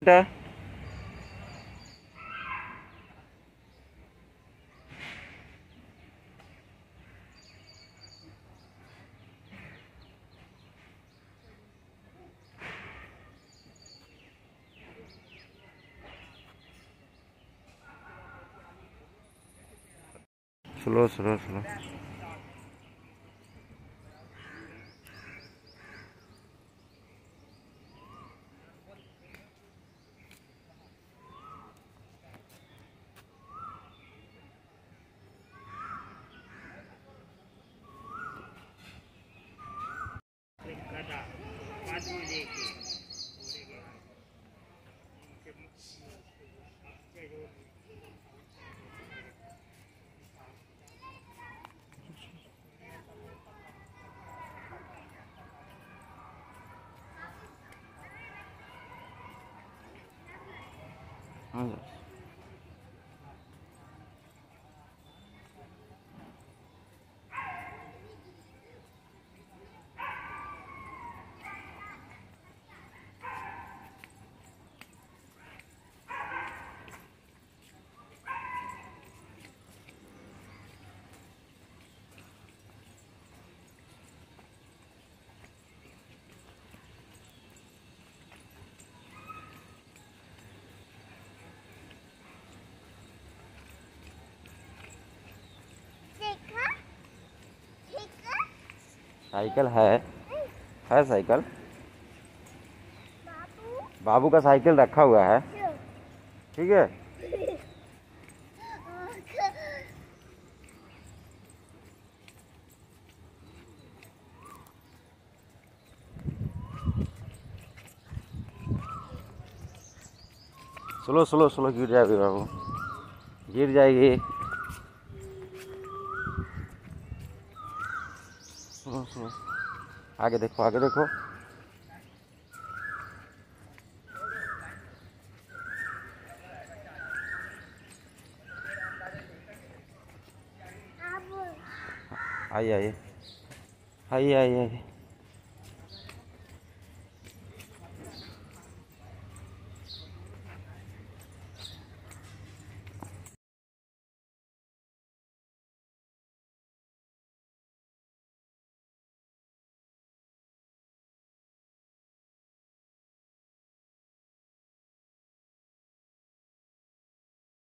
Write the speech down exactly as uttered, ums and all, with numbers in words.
बेटा। Slow slow slow. हाँ cycle है है साइकिल। बाबू का साइकिल रखा हुआ है। ठीक है। स्लो स्लो स्लो, गिर जाएगी बाबू, गिर जाएगी। स्लो स्लो, आगे देखो आगे देखो। आइए आइए आइए आइए आइए।